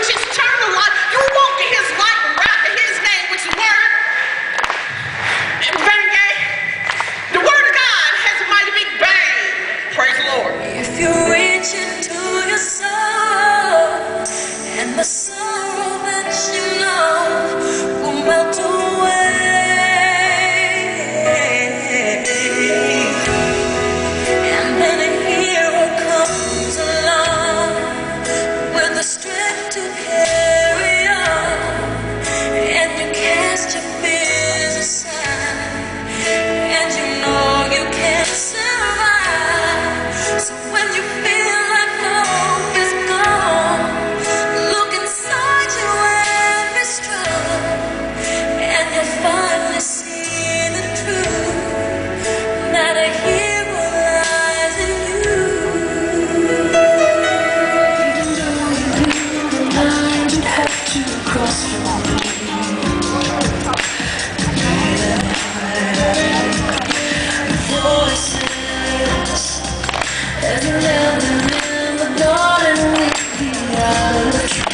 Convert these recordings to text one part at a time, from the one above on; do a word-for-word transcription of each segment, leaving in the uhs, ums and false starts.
which is eternal life. You will walk in his light and rock in his name, which is word. And bang, gang. The word of God has a mighty big bang. Praise the Lord. If you reach into your soul and the sorrow that you know will melt away, and then a hero comes along with the strength to carry on, and you cast your fears aside, and you know you can't survive. So when you feel like hope is gone, look inside you and be strong, and you'll finally see the truth that a hero lies in you. Even though you knew the line you'd have to cross for me, voices every now and then in the garden with the olive tree.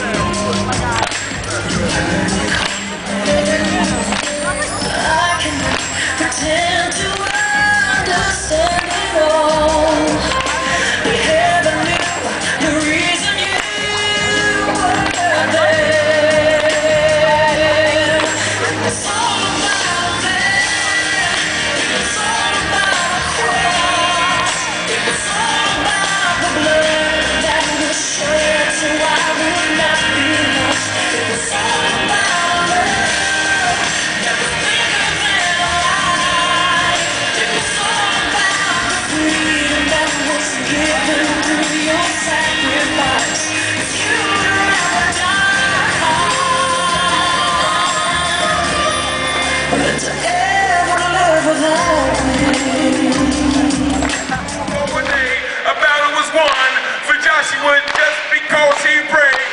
I can pretend to understand it all, but heaven knew the reason you were there. It's all about that. It's all about a cross. It's all about the blood that was shed, so I would not be lost. It's all about love that was bigger than life. It's all about the freedom that was given through your sacrifice. If you would rather die than to ever live without me. One day, a battle was won for Joshua just because he prayed.